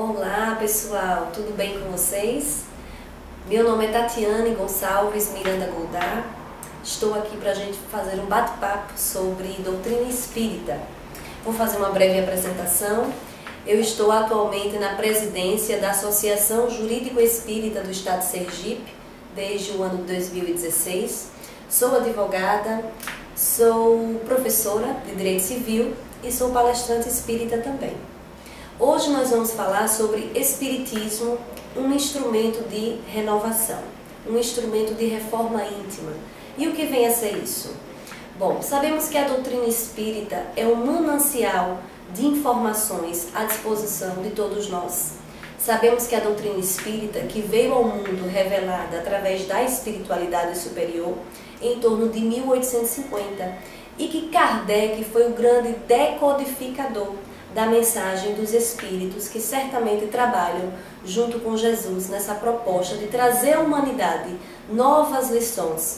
Olá pessoal, tudo bem com vocês? Meu nome é Tatiane Gonçalves Miranda Goldar. Estou aqui para a gente fazer um bate-papo sobre doutrina espírita. Vou fazer uma breve apresentação. Eu estou atualmente na presidência da Associação Jurídico Espírita do Estado de Sergipe, desde o ano de 2016. Sou advogada, sou professora de Direito Civil e sou palestrante espírita também. Hoje nós vamos falar sobre Espiritismo, um instrumento de renovação, um instrumento de reforma íntima. E o que vem a ser isso? Bom, sabemos que a doutrina espírita é um manancial de informações à disposição de todos nós. Sabemos que a doutrina espírita, que veio ao mundo revelada através da espiritualidade superior em torno de 1850, e que Kardec foi o grande decodificador da mensagem dos Espíritos, que certamente trabalham junto com Jesus nessa proposta de trazer à humanidade novas lições,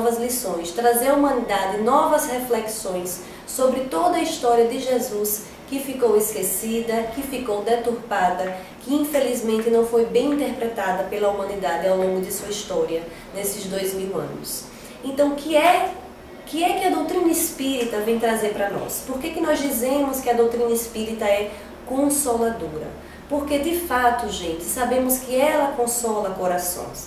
trazer à humanidade novas reflexões sobre toda a história de Jesus que ficou esquecida, que ficou deturpada, que infelizmente não foi bem interpretada pela humanidade ao longo de sua história, nesses 2000 anos. Então, o que é que a doutrina espírita vem trazer para nós? Por que nós dizemos que a doutrina espírita é consoladora? Porque, de fato, gente, sabemos que ela consola corações.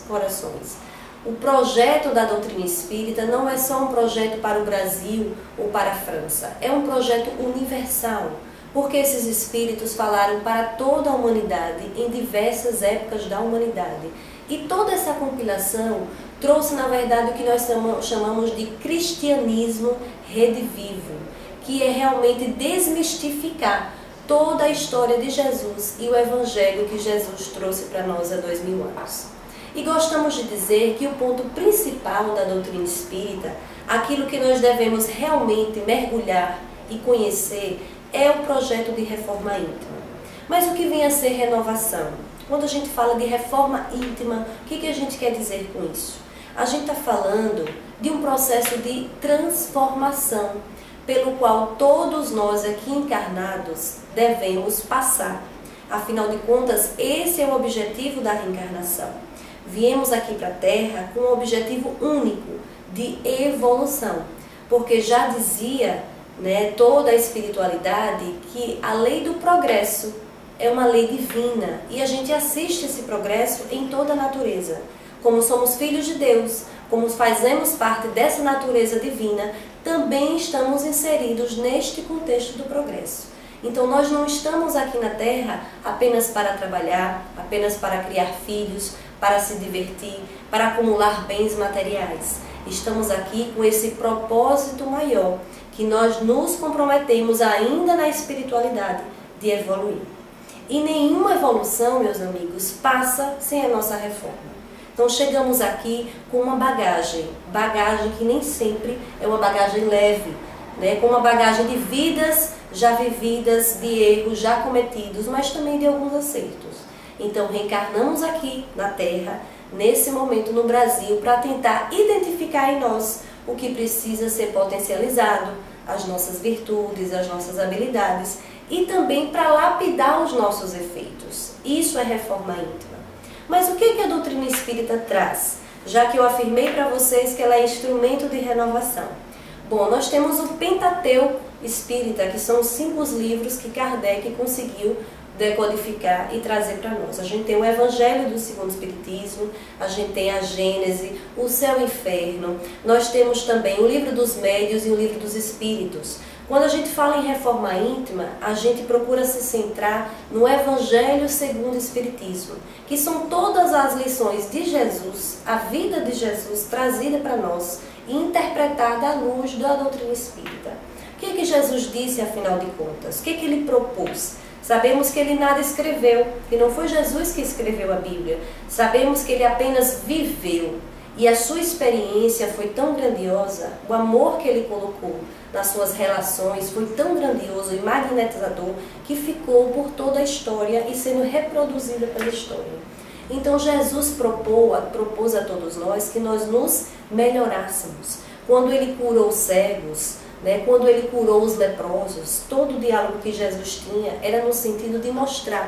O projeto da doutrina espírita não é só um projeto para o Brasil ou para a França, é um projeto universal, porque esses espíritos falaram para toda a humanidade em diversas épocas da humanidade. E toda essa compilação trouxe, na verdade, o que nós chamamos de cristianismo redivivo, que é realmente desmistificar toda a história de Jesus e o evangelho que Jesus trouxe para nós há 2000 anos. E gostamos de dizer que o ponto principal da doutrina espírita, aquilo que nós devemos realmente mergulhar e conhecer, é o projeto de reforma íntima. Mas o que vem a ser renovação? Quando a gente fala de reforma íntima, o que a gente quer dizer com isso? A gente está falando de um processo de transformação, pelo qual todos nós aqui encarnados devemos passar. Afinal de contas, esse é o objetivo da reencarnação. Viemos aqui para a Terra com um objetivo único, de evolução. Porque já dizia, toda a espiritualidade que a lei do progresso é uma lei divina e a gente assiste esse progresso em toda a natureza. Como somos filhos de Deus, como fazemos parte dessa natureza divina, também estamos inseridos neste contexto do progresso. Então nós não estamos aqui na Terra apenas para trabalhar, apenas para criar filhos, para se divertir, para acumular bens materiais. Estamos aqui com esse propósito maior, que nós nos comprometemos ainda na espiritualidade de evoluir. E nenhuma evolução, meus amigos, passa sem a nossa reforma. Então chegamos aqui com uma bagagem que nem sempre é uma bagagem leve, com uma bagagem de vidas já vividas, de erros já cometidos, mas também de alguns acertos. Então reencarnamos aqui na Terra, nesse momento no Brasil, para tentar identificar em nós o que precisa ser potencializado, as nossas virtudes, as nossas habilidades, e também para lapidar os nossos efeitos. Isso é reforma íntima. Mas o que a doutrina espírita traz? Já que eu afirmei para vocês que ela é instrumento de renovação. Bom, nós temos o Pentateuco Espírita, que são os 5 livros que Kardec conseguiu decodificar e trazer para nós. A gente tem o Evangelho do Segundo Espiritismo, a gente tem a Gênese, o Céu e o Inferno, nós temos também o Livro dos Médiuns e o Livro dos Espíritos. Quando a gente fala em reforma íntima, a gente procura se centrar no Evangelho segundo o Espiritismo, que são todas as lições de Jesus, a vida de Jesus trazida para nós e interpretada à luz da doutrina espírita. O que Jesus disse, afinal de contas? O que ele propôs? Sabemos que ele nada escreveu, que não foi Jesus que escreveu a Bíblia. Sabemos que ele apenas viveu. E a sua experiência foi tão grandiosa, o amor que ele colocou nas suas relações foi tão grandioso e magnetizador que ficou por toda a história e sendo reproduzida pela história. Então Jesus propôs a todos nós que nós nos melhorássemos. Quando ele curou os cegos, quando ele curou os leprosos, todo o diálogo que Jesus tinha era no sentido de mostrar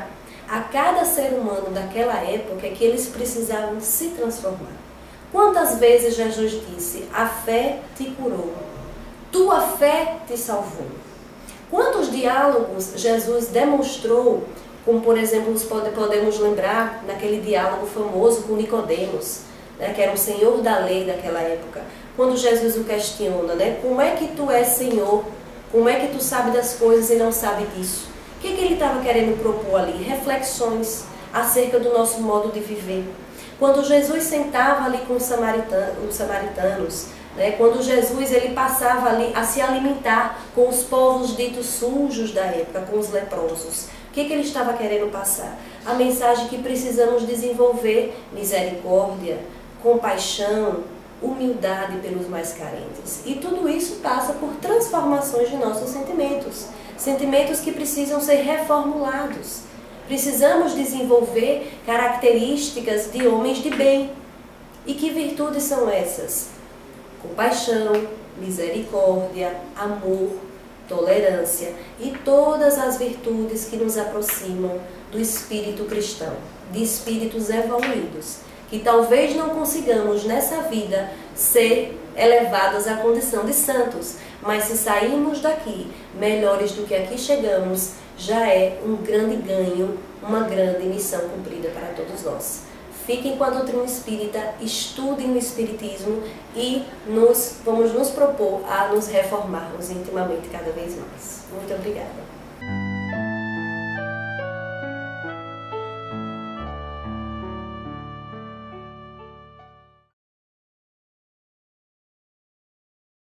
a cada ser humano daquela época que eles precisavam se transformar. Quantas vezes Jesus disse: a fé te curou, tua fé te salvou. Quantos diálogos Jesus demonstrou, como por exemplo podemos lembrar naquele diálogo famoso com Nicodemos, né, que era um senhor da lei daquela época, quando Jesus o questiona, né, como é que tu és Senhor, como é que tu sabe das coisas e não sabe disso? O que ele estava querendo propor ali? Reflexões acerca do nosso modo de viver. Quando Jesus sentava ali com os samaritanos, né, quando Jesus ele passava ali a se alimentar com os povos ditos sujos da época, com os leprosos, o que ele estava querendo passar? A mensagem que precisamos desenvolver: misericórdia, compaixão, humildade pelos mais carentes. E tudo isso passa por transformações de nossos sentimentos. Sentimentos que precisam ser reformulados. Precisamos desenvolver características de homens de bem. E que virtudes são essas? Compaixão, misericórdia, amor, tolerância e todas as virtudes que nos aproximam do espírito cristão, de espíritos evoluídos, que talvez não consigamos nessa vida ser elevados à condição de santos, mas se sairmos daqui melhores do que aqui chegamos, já é um grande ganho, uma grande missão cumprida para todos nós. Fiquem com a doutrina espírita, estudem o espiritismo e vamos nos propor a nos reformarmos intimamente cada vez mais. Muito obrigada.